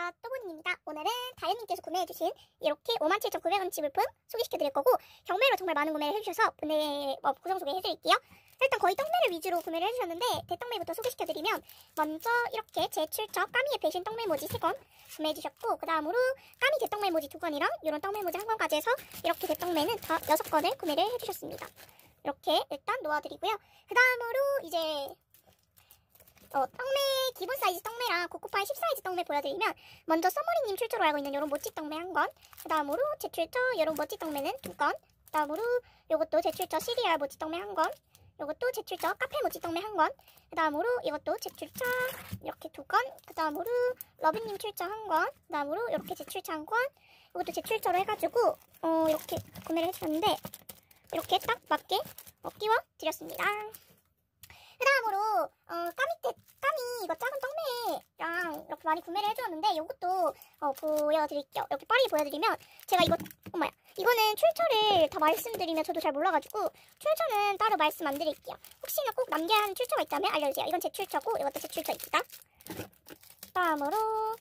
안녕하세요. 또보님입니다. 오늘은 다현님께서 구매해주신 이렇게 57,900원치 물품 소개시켜드릴 거고 경매로 정말 많은 구매를 해주셔서 구성 소개해드릴게요. 일단 거의 떡매를 위주로 구매를 해주셨는데 대떡매부터 소개시켜드리면 먼저 이렇게 제7첩 까미의 배신 떡매모지 3건 구매해주셨고 그 다음으로 까미 대떡매모지 2건이랑 이런 떡매모지 1건까지 해서 이렇게 대떡매는 다 6건을 구매를 해주셨습니다. 이렇게 일단 놓아드리고요. 그 다음으로 이제 떡매 기본 사이즈 떡매랑 코코파이 10사이즈 떡매 보여드리면 먼저 써머리님 출처로 알고 있는 이런 모찌 떡매 1건, 그 다음으로 제 출처 이런 모찌 떡매는 2건, 그 다음으로 요것도 제 출처 시리얼 모찌 떡매 1건, 요것도 제 출처 카페 모찌 떡매 1건, 그 다음으로 이것도 제 출처 이렇게 2건, 그 다음으로 러브님 출처 1건, 그 다음으로 이렇게 제 출처 1건, 이것도 제 출처로 해가지고 이렇게 구매를 해주셨는데 이렇게 딱 맞게 끼워 드렸습니다. 그 다음으로 까미 이거 작은 떡매랑 이렇게 많이 구매를 해주었는데 이것도 보여드릴게요. 이렇게 빠르게 보여드리면 제가 이거는 출처를 다 말씀드리면 저도 잘 몰라가지고 출처는 따로 말씀 안 드릴게요. 혹시나 꼭 남겨야 하는 출처가 있다면 알려주세요. 이건 제 출처고 이것도 제 출처입니다. 다음으로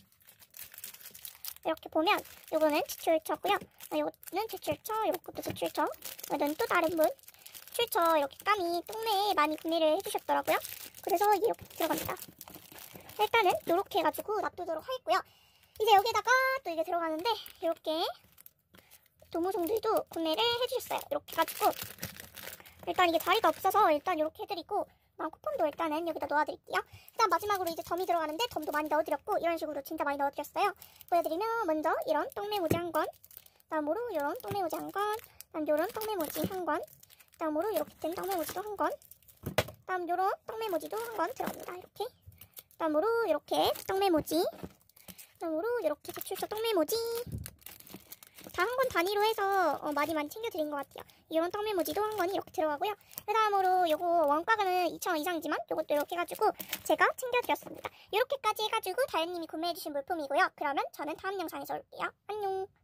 이렇게 보면 요거는 제 출처고요. 요거는 제 출처, 요것도 제 출처, 이거는 또 다른 분 출처 이렇게 까미 떡매에 많이 구매를 해주셨더라고요. 그래서 이렇게 들어갑니다. 일단은 이렇게 해가지고 놔두도록 하겠고요. 이제 여기다가 또 이게 들어가는데 이렇게 도무송들도 구매를 해주셨어요. 이렇게 해가지고 일단 이게 자리가 없어서 일단 이렇게 해드리고 쿠폰도 일단은 여기다 넣어드릴게요. 그다음 마지막으로 이제 점이 들어가는데 점도 많이 넣어드렸고 이런 식으로 진짜 많이 넣어드렸어요. 보여드리면 먼저 이런 떡매모지 1건, 다음으로 이런 떡매모지 1건, 다음 이런 떡매모지 1건, 다음으로 이렇게 된 떡매모지도 1건, 다음 요런 떡매모지도 1건 들어갑니다. 이렇게 다음으로 이렇게 떡매모지, 다음으로 이렇게 제출처 떡매모지 다 1건 단위로 해서 많이 챙겨드린 것 같아요. 이런 떡매모지도 1건이 이렇게 들어가고요. 그 다음으로 요거 원가는 2,000원 이상이지만 요것도 이렇게 해가지고 제가 챙겨드렸습니다. 이렇게까지 해가지고 다현님이 구매해주신 물품이고요. 그러면 저는 다음 영상에서 올게요. 안녕.